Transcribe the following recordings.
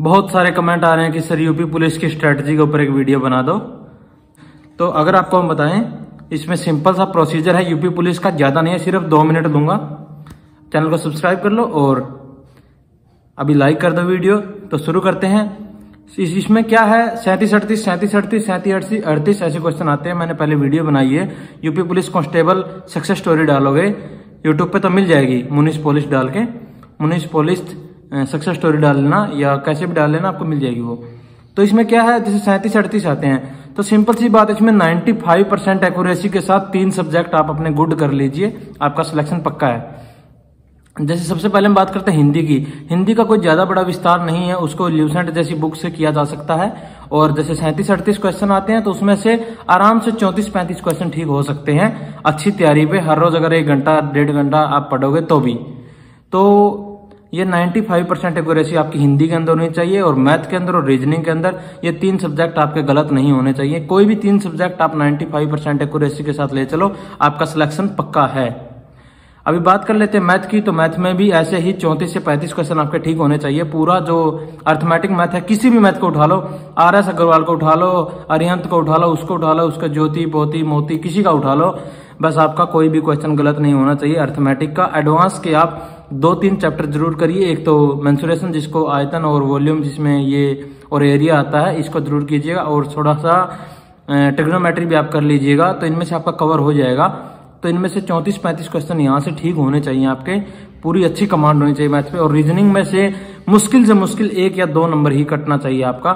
बहुत सारे कमेंट आ रहे हैं कि सर यूपी पुलिस की स्ट्रेटजी के ऊपर एक वीडियो बना दो। तो अगर आपको हम बताएं, इसमें सिंपल सा प्रोसीजर है यूपी पुलिस का, ज्यादा नहीं है, सिर्फ 2 मिनट दूंगा। चैनल को सब्सक्राइब कर लो और अभी लाइक कर दो वीडियो। तो शुरू करते हैं। इसमें क्या है, 37 38 37 38 37 38 ऐसे क्वेश्चन आते हैं। मैंने पहले वीडियो बनाई है, UP police constable success story डालोगे यूट्यूब पे तो मिल जाएगी, मुनीष पुलिस डाल के, मुनीष पुलिस सक्सेस स्टोरी डाल लेना या कैसे भी डाल लेना, आपको मिल जाएगी वो। तो इसमें क्या है, जैसे 37 38 आते हैं तो सिंपल सी बात है, इसमें 95% एक्यूरेसी के साथ 3 सब्जेक्ट आप अपने गुड कर लीजिए, आपका सिलेक्शन पक्का है। जैसे सबसे पहले हम बात करते हैं हिंदी की। हिंदी का कोई ज्यादा बड़ा विस्तार नहीं है, उसको ल्यूसेंट जैसी बुक से किया जा सकता है। और जैसे 37 38 क्वेश्चन आते हैं तो उसमें से आराम से 34 35 क्वेश्चन ठीक हो सकते हैं अच्छी तैयारी पे। हर रोज अगर 1 घंटा 1.5 घंटा आप पढ़ोगे तो भी, तो ये 95% एक्यूरेसी आपकी हिंदी के अंदर होनी चाहिए और मैथ के अंदर और रीजनिंग के अंदर। ये 3 सब्जेक्ट आपके गलत नहीं होने चाहिए। कोई भी 3 सब्जेक्ट आप 95% एक्यूरेसी के साथ ले चलो, आपका सिलेक्शन पक्का है। अभी बात कर लेते हैं मैथ की। तो मैथ में भी ऐसे ही 34 से 35 क्वेश्चन आपके ठीक होने चाहिए। पूरा जो अर्थमेटिक मैथ है, किसी भी मैथ को उठा लो, RS अग्रवाल को उठा लो, अरिहंत को उठा लो, उसको उठा लो, उसका ज्योति पोती मोती किसी का उठा लो, बस आपका कोई भी क्वेश्चन गलत नहीं होना चाहिए अर्थमेटिक का। एडवांस के आप 2-3 चैप्टर जरूर करिए। एक तो मेंसुरेशन, जिसको आयतन और वॉल्यूम जिसमें ये और एरिया आता है, इसको जरूर कीजिएगा। और थोड़ा सा ट्रिग्नोमेट्री भी आप कर लीजिएगा, तो इनमें से आपका कवर हो जाएगा। तो इनमें से 34 35 क्वेश्चन यहाँ से ठीक होने चाहिए आपके। पूरी अच्छी कमांड होनी चाहिए मैथ पे। और रीजनिंग में से मुश्किल 1 या 2 नंबर ही कटना चाहिए आपका,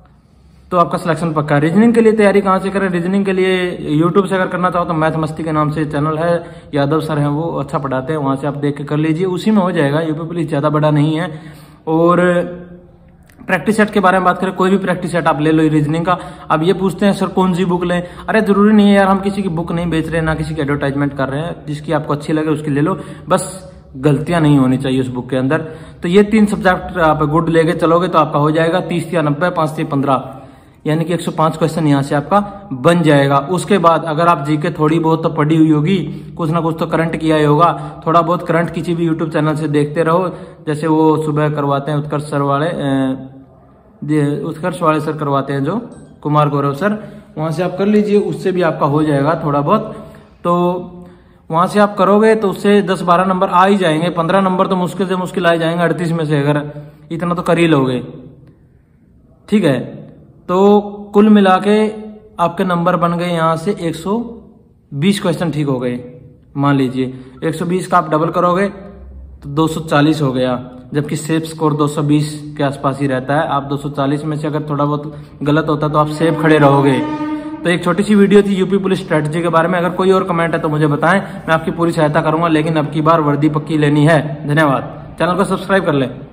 तो आपका सिलेक्शन पक्का है। रीजनिंग के लिए तैयारी कहाँ से करें? रीजनिंग के लिए यूट्यूब से अगर करना चाहो तो मैथ मस्ती के नाम से चैनल है, यादव सर हैं, वो अच्छा पढ़ाते हैं, वहां से आप देख के कर लीजिए, उसी में हो जाएगा। यूपी पुलिस ज्यादा बड़ा नहीं है। और प्रैक्टिस सेट के बारे में बात करें, कोई भी प्रैक्टिस सेट आप ले लो रीजनिंग का। अब ये पूछते हैं सर कौन सी बुक लें? अरे जरूरी नहीं है यार, हम किसी की बुक नहीं बेच रहे, ना किसी की एडवर्टाइजमेंट कर रहे हैं। जिसकी आपको अच्छी लगे उसकी ले लो, बस गलतियां नहीं होनी चाहिए उस बुक के अंदर। तो ये 3 सब्जेक्ट आप गुड लेके चलोगे तो आपका हो जाएगा 30 या 90, 5 से 15, यानी कि 105 क्वेश्चन यहाँ से आपका बन जाएगा। उसके बाद अगर आप जीके थोड़ी बहुत तो पढ़ी हुई होगी, कुछ ना कुछ तो करंट किया ही होगा, थोड़ा बहुत करंट किसी भी यूट्यूब चैनल से देखते रहो। जैसे वो सुबह करवाते हैं उत्कर्ष वाले सर करवाते हैं, जो कुमार गौरव सर, वहां से आप कर लीजिए, उससे भी आपका हो जाएगा थोड़ा बहुत। तो वहां से आप करोगे तो उससे 10-12 नंबर आ ही जाएंगे। 15 नंबर तो मुश्किल से मुश्किल आ ही जाएंगे 38 में से, अगर इतना तो कर ही लोगे। ठीक है, तो कुल मिला के आपके नंबर बन गए यहाँ से 120 क्वेश्चन ठीक हो गए। मान लीजिए 120 का आप डबल करोगे तो 240 हो गया, जबकि सेफ स्कोर 220 के आसपास ही रहता है। आप 240 में से अगर थोड़ा बहुत गलत होता तो आप सेफ खड़े रहोगे। तो एक छोटी सी वीडियो थी यूपी पुलिस स्ट्रेटजी के बारे में। अगर कोई और कमेंट है तो मुझे बताएं, मैं आपकी पूरी सहायता करूंगा, लेकिन अब की बार वर्दी पक्की लेनी है। धन्यवाद। चैनल को सब्सक्राइब कर लें।